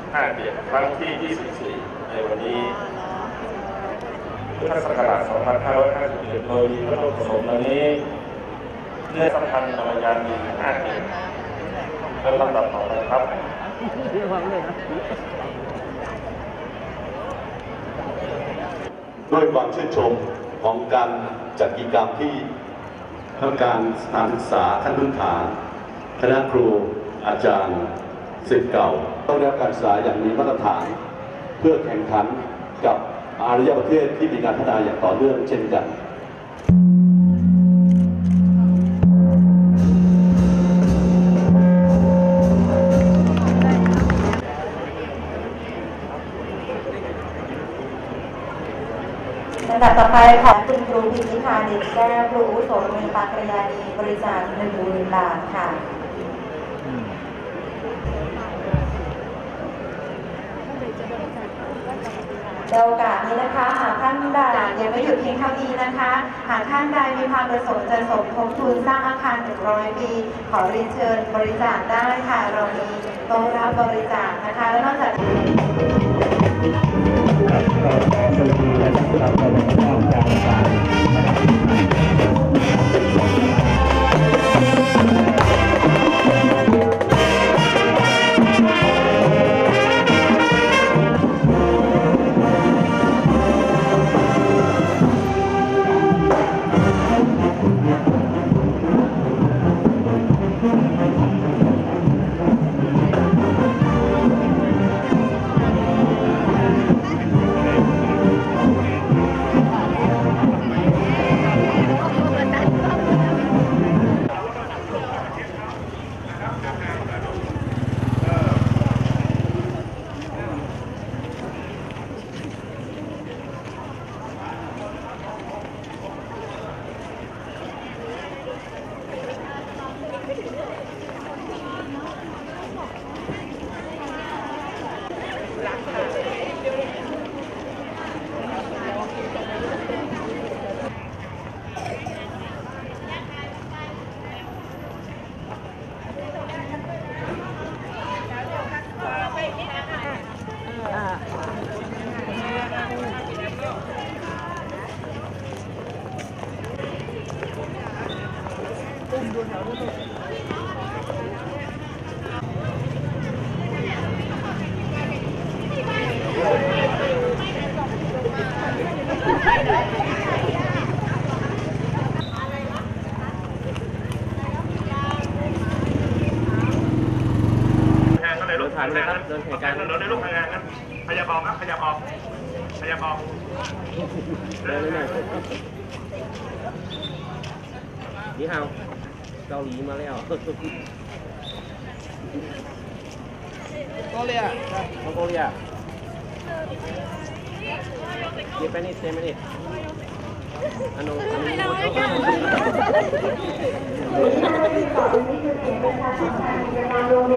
57ครั้งที่ 24 ในวันนี้พุทธศักราช 2557 โดยมีพระโลกสมนี้เนื่องสัมพันธ์ธรรมยานดี5 เดือนเป็นลำดับต่อไปครับด้วยความชื่นชมของการจัดกิจกรรมที่ทางการสถานศึกษาขั้นพื้นฐานคณะครูอาจารย์ศิษย์เก่าต้องได้รับการศึกษาอย่างมีมาตรฐานเพื่อแข่งขันกับอารยประเทศที่มีการพัฒนาอย่างต่อเนื่องเช่นกันลำดับต่อไปของคุณครูพิมพิพาเด่นแก้วครูอาวุโสโรงเรียนปากกระยานีบริจาค10,000 บาทค่ะในโอกาสนี้นะคะหากท่านใดยังไม่หยุดเพียงเท่านี้นะคะหากท่านใดมีความประสงค์จะสมทบทุนสร้างอาคาร100 ปีขอเรียนเชิญบริจาคได้ค่ะเรามีโต๊ะรับบริจาคนะคะและนอกจากเดินเหตุการณ์ถนนในลูกทางงานนั้นขยับออกครับขยับออกขยับออกเดินเลยนี่ฮาวเกาหลีมาแล้วโกเลียโกเลียเยเปนิสเยเปนิสอันนู้น